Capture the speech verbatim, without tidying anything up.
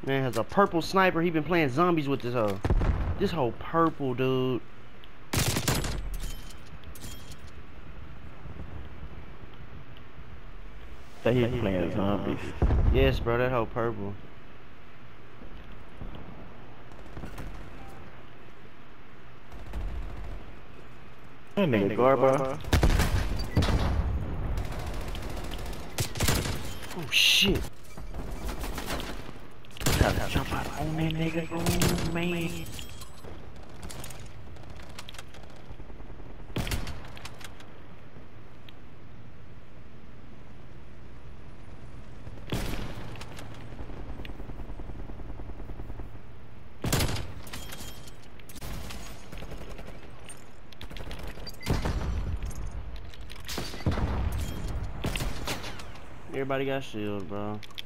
Man has a purple sniper. He been playing zombies with this hoe. This whole purple, dude. Say he's playing zombies. Yes, bro, that whole purple. That nigga Garbo. Oh shit. Gotta jump out on that nigga. Oh man. Everybody got shield, bro.